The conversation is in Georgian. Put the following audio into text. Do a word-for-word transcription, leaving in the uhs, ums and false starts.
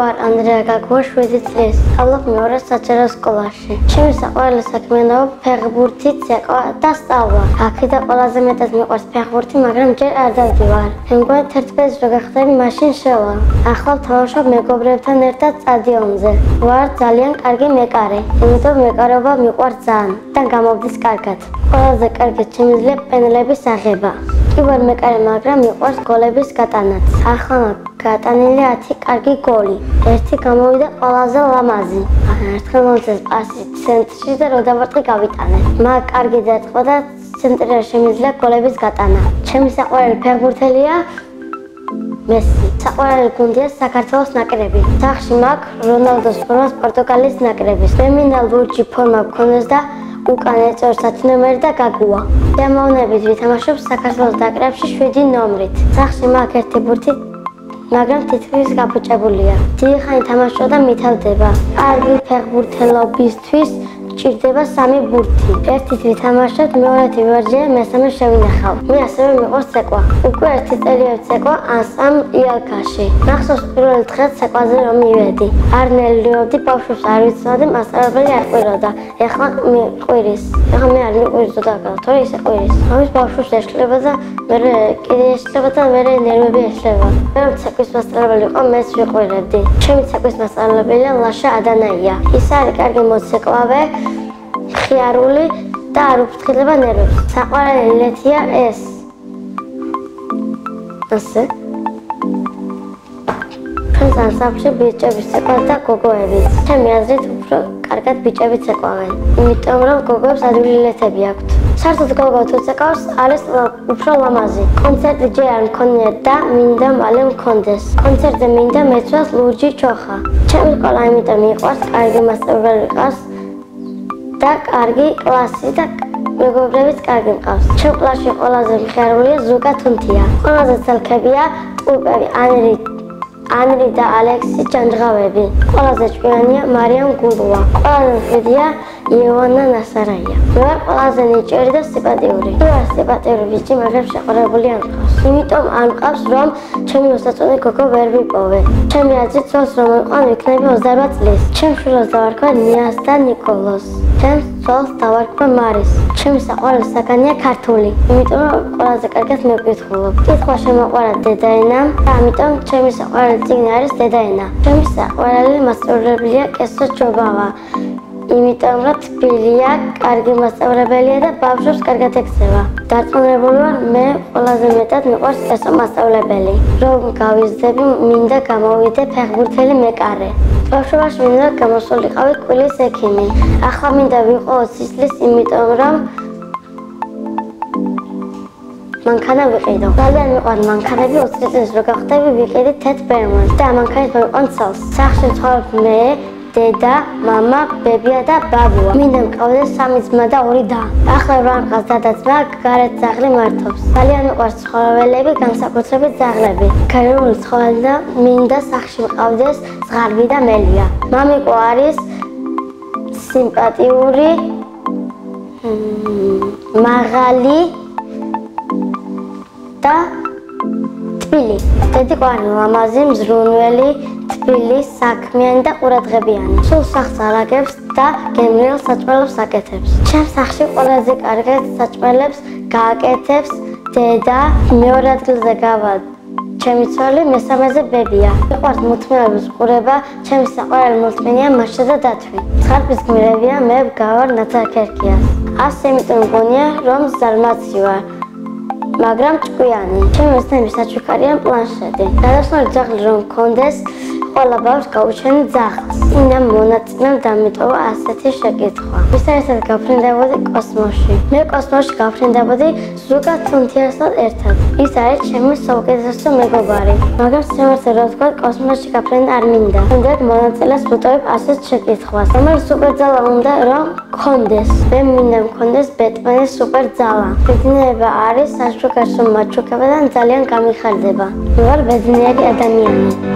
ვარ ანდრეა გაგუა, შვიდი წლის. სწავლობ მეორე საჯარო სკოლაში. ჩემი საყვარელი საქმიანობა ფეხბურთი, ცეკვა და სწავლა. აქედან ყველაზე მეტად მიყვარს ფეხბურთი, მაგრამ ჯერ არ დავდივარ. მე მგონი თერთმეტ რო გახდები, მაშინ შევა. ახლა ვთამაშობ მეგობრებთან ერთად სტადიონზე. ვარ ძალიან კარგი მეკარე. იმიტომ მეკარეობა მიყვარს ძალიან და გამოვდის კარგად. ყველაზე კარგი შემიძლია პენდლების აღება. კი ვარ მეკარე, მაგრამ მიყვარს გოლების გატანაც. ახლა გატანილი ათი კარგი გოლი. ერთი გამოვიდა ყველაზე ლამაზი. ერთხელ მომწეს პასი ცენტრში და რო დავარტყი გავიტანე. მაგ კარგი დაწყო და ცენტრში შემიძლია გოლების გატანა. ჩემი საყვარელი ფეხბურთელია მესი. საყვარელი გუნდია საქართველოს ნაკრები. სახში მაქვს რონალდოს ფორმას პორტუგალიის ნაკრების. მე მინდა ლურჯი ფორმა გქონდეს და უკან ეწევს ათი ნომერი და გაგუა. დამოვნებით ვითამაშობ საქართველოს ნაკრებში შვიდი ნომრით. სახში მაქვს ერთი ბურთი, მაგრამ თითქმის გაფუჭებულია. დიდი ხანი თამაშობ და მითავდება. კარგი ფეხბურთელობისთვის ჭირდება სამი ბურთი. ერთით ვითამაშოთ, მეორეთი ვივარჯია, მესამე შევინახავ. მე ასევე მიყვარს ცეკვა. უკვე ერთი წელია ვცეკვა ანსამ იალქაში. მახსოვს პირველ დღეს ცეკვაზე რომ მივედი. არ ნელრიობდი, ბავშვებს არ ვიცნობდი, მასწავლებელი არ ყვიროდა. ეხლა მიყვირის. ეხლა მე არ მიყვირდა და თორე ისე ყვირის. ამის ბავშვებს ეშლება და მე კიდე ეშლება და მე ნერვები ეშლება. მე რომ ცეკვის მასწავლებელი იყო, მეც ვიყვირებდი. ჩემი ცეკვის მასწავლებელია ლაშა ადანაია. ის არის კარგი მოცეკვავე, ხიარული და არ უფრთხილება ნერვებს. საყვარელი ლეთია ეს. ასე. ჩვენს ანსამბლში ბიჭები ცეკვავენ და გოგოები. ჩემი აზრით უფრო კარგად ბიჭები ცეკვავენ. იმიტომ რომ გოგოებს ადვილი ლეთები აქვთ. საერთოდ გოგო თუ ცეკავს, არის უფრო ლამაზი. კონცერტი ჯერ არ მქონია და მინდა მალე მქონდეს. კონცერტზე მინდა მეცვას ლურჯი ჩოხა. ჩემი სკოლა იმიტომ მიყვარს, კარგი მასწავლებელი ყავს და კარგი კლასი და მეგობრებიც კარგი მყავს. ჩემ კლასში ყველაზე მხიარულია ზუკა თუნთია. ყველაზე ცალკებია ტუპები ანრი ანრი და ალექსი ჯანჯღავები. ყველაზე ჭკვიანია მარიამ გულუა. ყველაზე მშვიდია იოვანა ნასარაია. მე ვარ ყველაზე ნიჭიერი და სიპატიური. მე ვარ სიპატიური ბიჭი, მაგრამ შეყარებული არ მყავს. იმიტომ არ მყავს, რომ ჩემი ოცდაწლიანი გოგო ვერ ვიპოვე. ჩემი აზრით ძველს რომ ვიყვან, ვიქნები ოცდარვა წლის. ჩემ შვილს დავარქვა ნიას და ნიკოლოს. ჩემს ძველს დავარქვა მარის. ჩემი საყვარელი საგანია ქართული. იმიტომ რომ ყველაზე კარგად მევკითხულობ. კითხვა შემოყვარა დედაენამ და ამიტომ ჩემი საყვარელი წიგნი არის დედაენა. ჩემი საყვარელი მასწავლებელია კესო ჯობავა. იმიტომ რომ თბილია, კარგი მასწავლებელია და ბავშვებს კარგად ექცევა. დარწმუნებული ვარ, მე ყველაზე მეტად მიყვარს კესო მასწავლებელი. რომ გავიზრდები, მინდა გამოვიდე ფეხბურთელი მეკარე. ბავშვობაში მინდა გამოსულიყავი კვილის ექიმი. ახლა მინდა ვიყო ოცი წლის, იმიტომ რომ მანქანა ვიყიდო. ძალიან მიყვარს მანქანები, ოცი წლის რო გავხდები, ვიყიდი თეთრ ბერმონს და ამანქანით მოვიყვან ცელს. სახლში ვცხოვრობ მე, დედა, მამა, ბებია და ბაბუა. მინდა მყავდეს სამი ძმა და ორი და. ახლა რა მყავს დადაცმა, გარეთ ძაღლი მართობს. ძალიან მიყვარს ცხოველები, განსაკუთრებით ძაღლები. გარეული ცხოველი და მინდა სახლში მყავდეს ზღარბი და მელია. მამიკო არის სიმპათიური, მაღალი და თბილი. დედიკო არის ლამაზი, მზრუნველი, თბილი, საქმიანი და ყურადღებიანი. სულ სახლს არაგებს და გემრიელ საჭმელებს აკეთებს. ჩემ სახლში ყველაზე კარგად საჭმელებს გააკეთებს დედა. მეორე ადგილზე გავა ჩემი ცოლი, მესამეზე ბებია. მიყვარს მულტფილმების ყურება, ჩემი საყვარელი მულტფილმია მაშა და დათვი. ცხარფის გმირებია, მე ვგავარ ნაცარქერქიას. ასე იმიტომ მგონია, რომ ზარმაცი ვარ. მაგრამ ჭკვიანი. ჩემი მეცნიერების საჩუქარია პლანშეტი. გადასვლელი ძაღლი რომ მქონდეს, ყველა ბავშვს გაუჩენი ძაღლს. წინა მონაწილემ დამიტოვა ასეთი შეკითხვა. ვისთან ერთად გაფრინდებოდი კოსმოსში? მე კოსმოსში გაფრინდებოდი ზუკა თუნთიასთან ერთად. ის არის ჩემი საუკეთესო მეგობარი. მაგრამ შემიძლია რა ვთქვა, კოსმოსში გაფრინდა არ მინდა. უნდა მონაწილეს ვუტოვებ ასეთ შეკითხვას. რომელი სუპერძალა უნდა რომ მქონდეს? მე მინდა მქონდეს ბეტმენის სუპერძალა. ბედნიერება არის საჩუქარში მაჩუქებიდან ძალიან გამიხარდება. მე ვარ ბედნიერი ადამიანი.